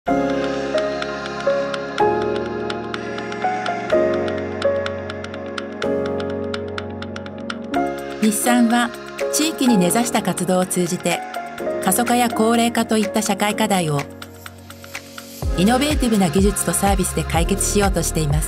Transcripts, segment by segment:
日産は地域に根ざした活動を通じて過疎化や高齢化といった社会課題をイノベーティブな技術とサービスで解決しようとしています。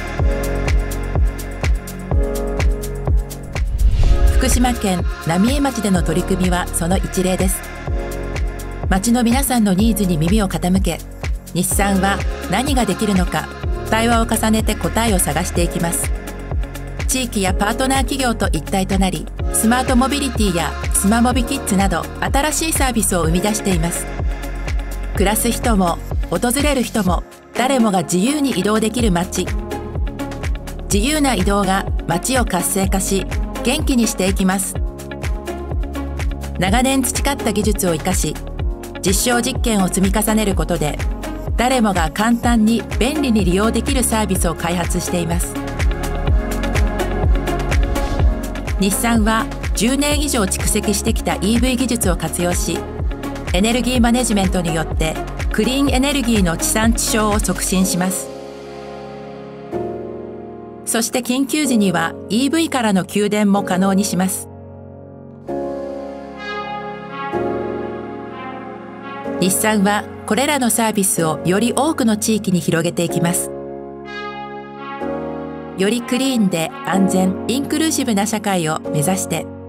福島県浪江町での取り組みはその一例です。町の皆さんのニーズに耳を傾け、日産は何ができるのか対話を重ねて答えを探していきます。地域やパートナー企業と一体となり、スマートモビリティやスマモビキッズなど新しいサービスを生み出しています。暮らす人も訪れる人も誰もが自由に移動できる街。自由な移動が街を活性化し元気にしていきます。長年培った技術を生かし、実証実験を積み重ねることで誰もが簡単に便利に利用できるサービスを開発しています。日産は10年以上蓄積してきた EV 技術を活用し、エネルギーマネジメントによってクリーンエネルギーの地産地消を促進します。そして緊急時には EV からの給電も可能にします。日産はこれらのサービスをより多くの地域に広げていきます。よりクリーンで安全、インクルーシブな社会を目指して